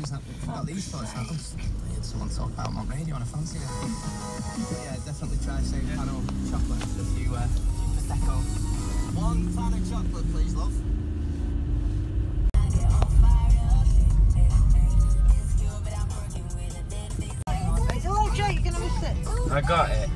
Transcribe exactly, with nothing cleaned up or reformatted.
these, I've got these for us. I had someone talk about them on radio on a fancy day. But yeah, definitely try to save panel chocolate for a few, uh, few Prosecco. One pan of chocolate, please, love. It's all right, Jake, you're going to miss it. I got it.